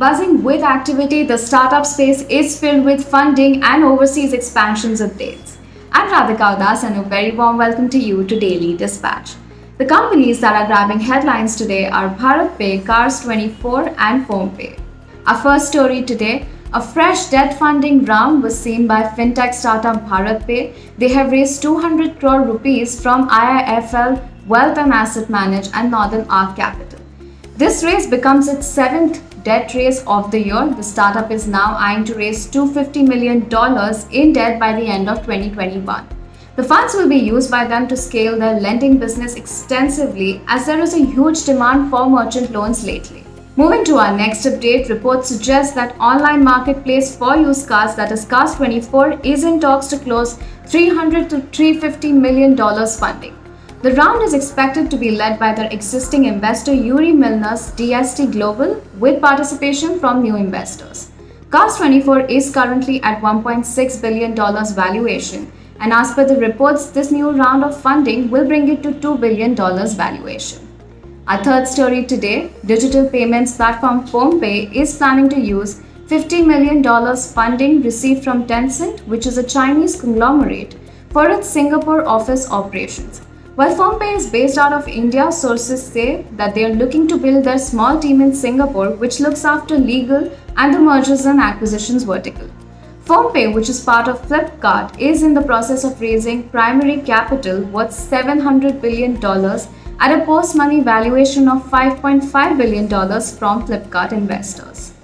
Buzzing with activity, the startup space is filled with funding and overseas expansions updates. I'm Radhika Udas and a very warm welcome to you to Daily Dispatch. The companies that are grabbing headlines today are BharatPe, Cars24 and PhonePe. Our first story today, a fresh debt funding round was seen by fintech startup BharatPe. They have raised 200 crore rupees from IIFL, Wealth and Asset Manage and Northern Arc Capital. This raise becomes its seventh debt raise of the year. The startup is now eyeing to raise $250 million in debt by the end of 2021. The funds will be used by them to scale their lending business extensively as there is a huge demand for merchant loans lately. Moving to our next update, reports suggest that online marketplace for used cars, that is Cars24, is in talks to close $300 to $350 million funding. The round is expected to be led by their existing investor Yuri Milner's DST Global with participation from new investors. Cars24 is currently at $1.6 billion valuation, and as per the reports, this new round of funding will bring it to $2 billion valuation. Our third story today, digital payments platform PhonePe is planning to use $50 million funding received from Tencent, which is a Chinese conglomerate, for its Singapore office operations. While PhonePe is based out of India, sources say that they are looking to build their small team in Singapore, which looks after legal and the mergers and acquisitions vertical. PhonePe, which is part of Flipkart, is in the process of raising primary capital worth $700 billion at a post-money valuation of $5.5 billion from Flipkart investors.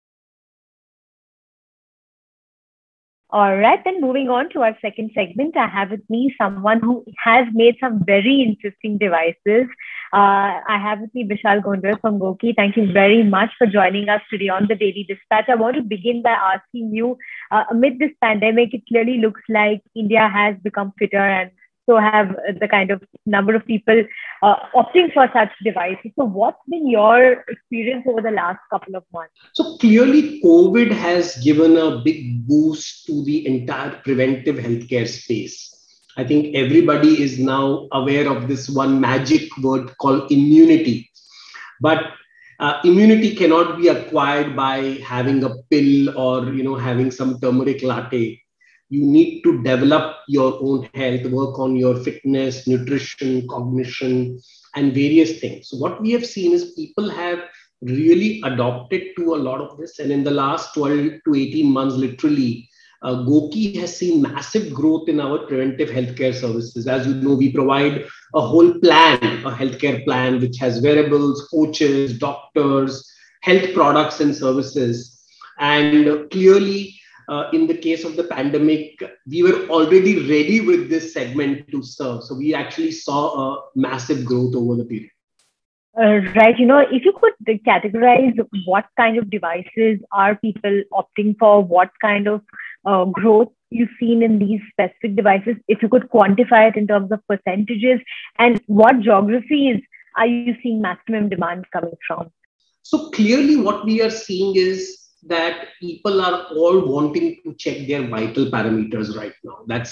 All right, then moving on to our second segment, I have with me someone who has made some very interesting devices. I have with me Vishal Gondal from Goki. Thank you very much for joining us today on the Daily Dispatch. I want to begin by asking you, amid this pandemic, it clearly looks like India has become fitter, and so have the kind of number of people opting for such devices. So what's been your experience over the last couple of months? So clearly, COVID has given a big boost to the entire preventive healthcare space. I think everybody is now aware of this one magic word called immunity. But immunity cannot be acquired by having a pill or having some turmeric latte. You need to develop your own health, work on your fitness, nutrition, cognition, and various things. So what we have seen is people have really adopted to a lot of this. And in the last 12 to 18 months, literally, Goki has seen massive growth in our preventive healthcare services. As you know, we provide a whole plan, a healthcare plan, which has wearables, coaches, doctors, health products and services. And clearly, in the case of the pandemic, we were already ready with this segment to serve. So we actually saw a massive growth over the period. Right. If you could categorize what kind of devices are people opting for, what kind of growth you've seen in these specific devices, if you could quantify it in terms of percentages, and what geographies are you seeing maximum demand coming from? So clearly what we are seeing is that people are all wanting to check their vital parameters right now. That's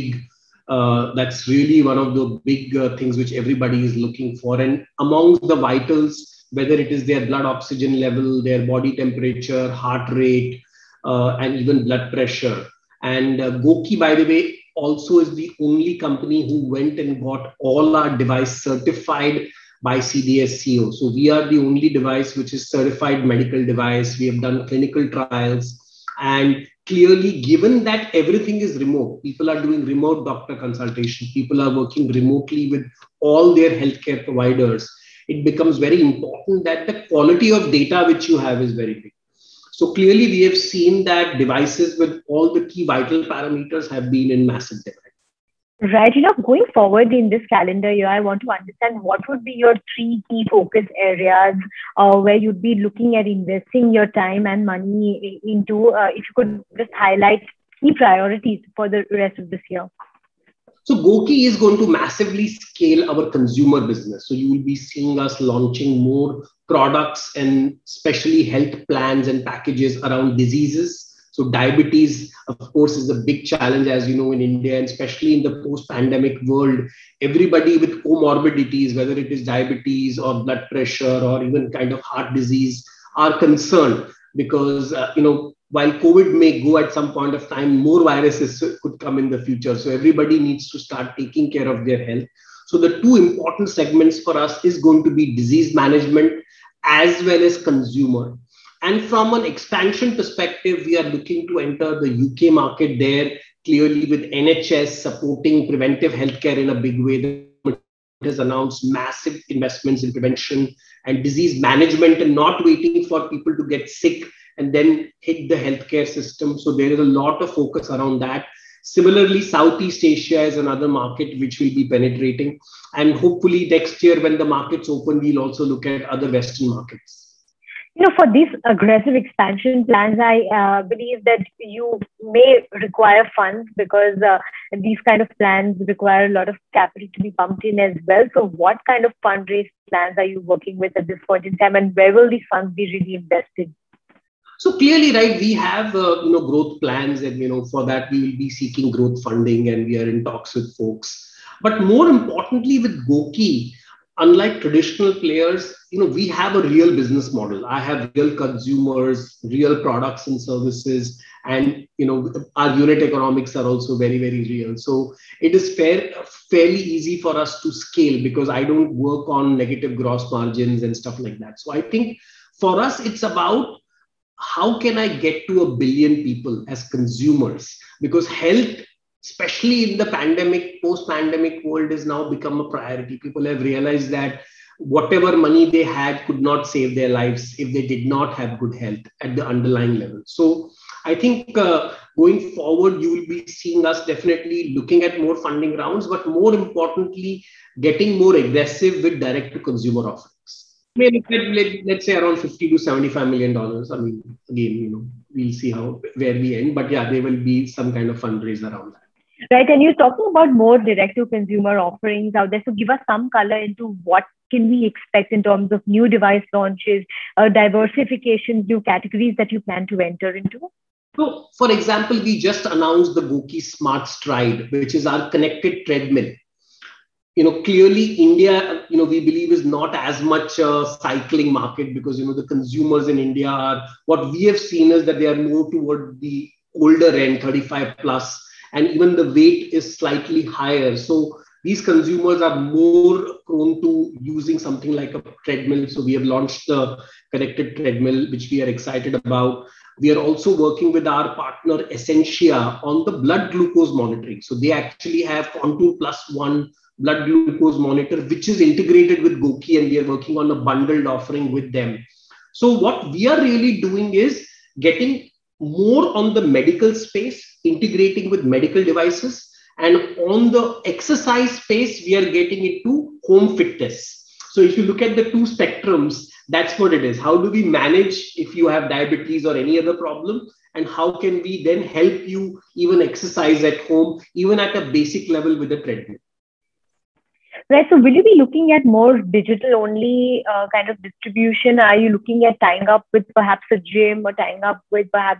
that's really one of the big things which everybody is looking for. And among the vitals, whether it is their blood oxygen level, their body temperature, heart rate, and even blood pressure. And Goki, by the way, also is the only company who went and got all our device certified by CDSCO. So we are the only device which is certified medical device. We have done clinical trials. And clearly, given that everything is remote, people are doing remote doctor consultation, people are working remotely with all their healthcare providers, it becomes very important that the quality of data which you have is very big. So clearly, we have seen that devices with all the key vital parameters have been in massive demand. Right. Going forward in this calendar year, I want to understand what would be your 3 key focus areas where you'd be looking at investing your time and money into, if you could just highlight key priorities for the rest of this year. So Goki is going to massively scale our consumer business. So you will be seeing us launching more products and especially health plans and packages around diseases. So diabetes, of course, is a big challenge, as you know, in India, and especially in the post-pandemic world. Everybody with comorbidities, whether it is diabetes or blood pressure or even kind of heart disease, are concerned. because, while COVID may go at some point of time, more viruses could come in the future. So everybody needs to start taking care of their health. So the two important segments for us is going to be disease management as well as consumer. And from an expansion perspective, we are looking to enter the UK market there, clearly with NHS supporting preventive healthcare in a big way. The government has announced massive investments in prevention and disease management and not waiting for people to get sick and then hit the healthcare system. So there is a lot of focus around that. Similarly, Southeast Asia is another market which we'll be penetrating. And hopefully next year when the markets open, we'll also look at other Western markets. For these aggressive expansion plans, I believe that you may require funds because these kind of plans require a lot of capital to be pumped in as well. So what kind of fundraise plans are you working with at this point in time, and where will these funds be really invested? So clearly, right, we have growth plans, and for that we will be seeking growth funding, and we are in talks with folks. But more importantly, with Goki, unlike traditional players, we have a real business model. I have real consumers, real products and services, and our unit economics are also very, very real. So it is fairly easy for us to scale because I don't work on negative gross margins and stuff like that. So I think for us, it's about how can I get to 1 billion people as consumers? Because health, especially in the pandemic, post-pandemic world, has now become a priority. People have realized that whatever money they had could not save their lives if they did not have good health at the underlying level. So I think going forward, you will be seeing us definitely looking at more funding rounds, but more importantly, getting more aggressive with direct-to-consumer offerings. May look at, let's say, around $50 to $75 million. I mean, again, we'll see where we end. But yeah, there will be some kind of fundraise around that. Right. And you're talking about more direct-to-consumer offerings out there. So give us some color into what can we expect in terms of new device launches, diversification, new categories that you plan to enter into? So, for example, we just announced the Goki Smart Stride, which is our connected treadmill. Clearly India, we believe is not as much a cycling market because, the consumers in India are, what we have seen is that they are more toward the older end, 35 plus, and even the weight is slightly higher. So these consumers are more prone to using something like a treadmill. So we have launched the connected treadmill, which we are excited about. We are also working with our partner Essentia on the blood glucose monitoring. So they actually have Contour Plus One blood glucose monitor, which is integrated with Goki, and we are working on a bundled offering with them. So what we are really doing is getting more on the medical space, integrating with medical devices, and on the exercise space, we are getting into home fitness. So if you look at the two spectrums, that's what it is. How do we manage if you have diabetes or any other problem? And how can we then help you even exercise at home, even at a basic level with a treadmill? Right. So will you be looking at more digital only kind of distribution? Are you looking at tying up with perhaps a gym or tying up with perhaps,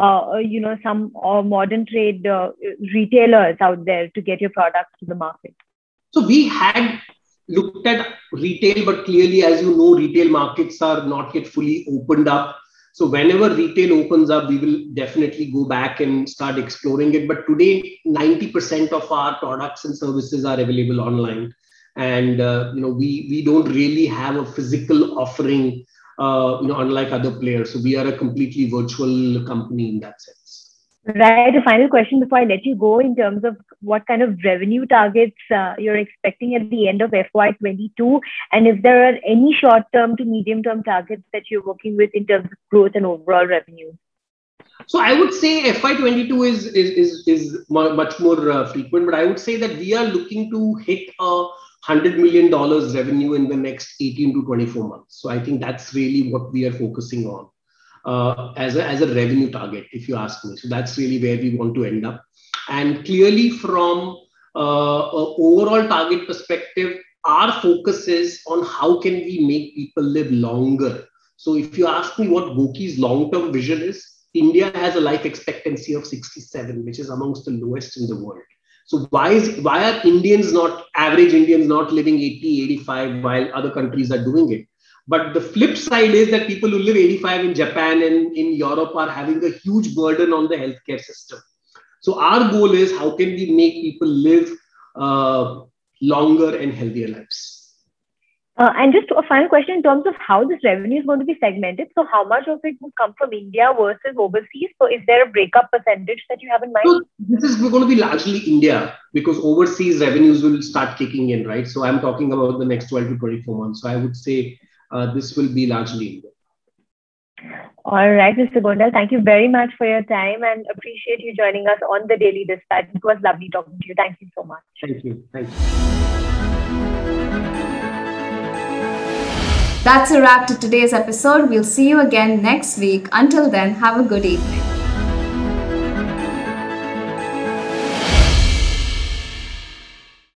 some modern trade retailers out there to get your products to the market? So we had looked at retail, but clearly, as you know, retail markets are not yet fully opened up. So whenever retail opens up, we will definitely go back and start exploring it. But today, 90% of our products and services are available online. And, we don't really have a physical offering, unlike other players. So we are a completely virtual company in that sense. Right. A final question before I let you go in terms of what kind of revenue targets you're expecting at the end of FY22, and if there are any short-term to medium-term targets that you're working with in terms of growth and overall revenue. So I would say FY22 is much more frequent, but I would say that we are looking to hit $100 million revenue in the next 18 to 24 months. So I think that's really what we are focusing on. As a revenue target, if you ask me. So that's really where we want to end up. And clearly from an overall target perspective, our focus is on how can we make people live longer. So if you ask me what Goki's long-term vision is, India has a life expectancy of 67, which is amongst the lowest in the world. So why are average Indians not living 80, 85 while other countries are doing it? But the flip side is that people who live 85 in Japan and in Europe are having a huge burden on the healthcare system. So our goal is how can we make people live longer and healthier lives? And just a final question in terms of how this revenue is going to be segmented. So how much of it would come from India versus overseas? So is there a breakup percentage that you have in mind? So this is going to be largely India because overseas revenues will start kicking in, right? So I'm talking about the next 12 to 24 months. So I would say this will be largely India. All right, Mr. Gondal, thank you very much for your time and appreciate you joining us on the Daily Dispatch. It was lovely talking to you. Thank you so much. Thank you. Thank you. That's a wrap to today's episode. We'll see you again next week. Until then, have a good evening.